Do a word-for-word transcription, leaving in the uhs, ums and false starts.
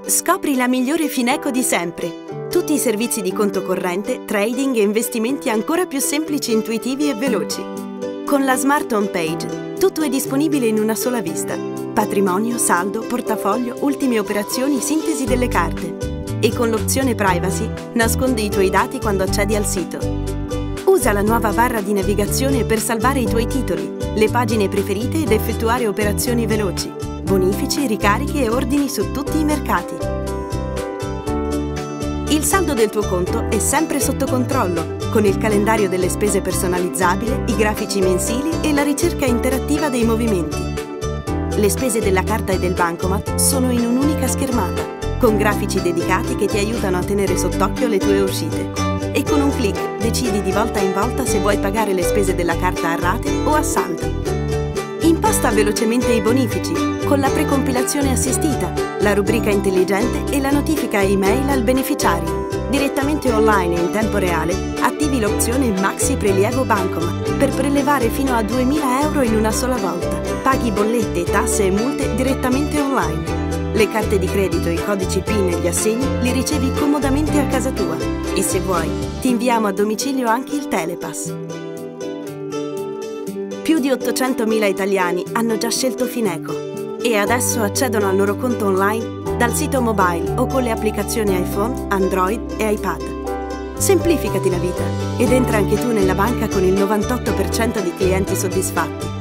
Scopri la migliore Fineco di sempre. Tutti i servizi di conto corrente, trading e investimenti ancora più semplici, intuitivi e veloci. Con la Smart Home Page tutto è disponibile in una sola vista. Patrimonio, saldo, portafoglio, ultime operazioni, sintesi delle carte. E con l'opzione Privacy nascondi i tuoi dati quando accedi al sito. Usa la nuova barra di navigazione per salvare i tuoi titoli, le pagine preferite ed effettuare operazioni veloci, bonifici, ricariche e ordini su tutti i mercati. Il saldo del tuo conto è sempre sotto controllo, con il calendario delle spese personalizzabile, i grafici mensili e la ricerca interattiva dei movimenti. Le spese della carta e del bancomat sono in un'unica schermata, con grafici dedicati che ti aiutano a tenere sott'occhio le tue uscite. E con un clic decidi di volta in volta se vuoi pagare le spese della carta a rate o a saldo. Imposta velocemente i bonifici con la precompilazione assistita, la rubrica intelligente e la notifica email al beneficiario. Direttamente online e in tempo reale attivi l'opzione Maxi Prelievo Bancomat per prelevare fino a duemila euro in una sola volta. Paghi bollette, tasse e multe direttamente online. Le carte di credito, i codici PIN e gli assegni li ricevi comodamente a casa tua. E se vuoi, ti inviamo a domicilio anche il Telepass. Più di ottocentomila italiani hanno già scelto Fineco e adesso accedono al loro conto online dal sito mobile o con le applicazioni iPhone, Android e iPad. Semplificati la vita ed entra anche tu nella banca con il novantotto per cento di clienti soddisfatti.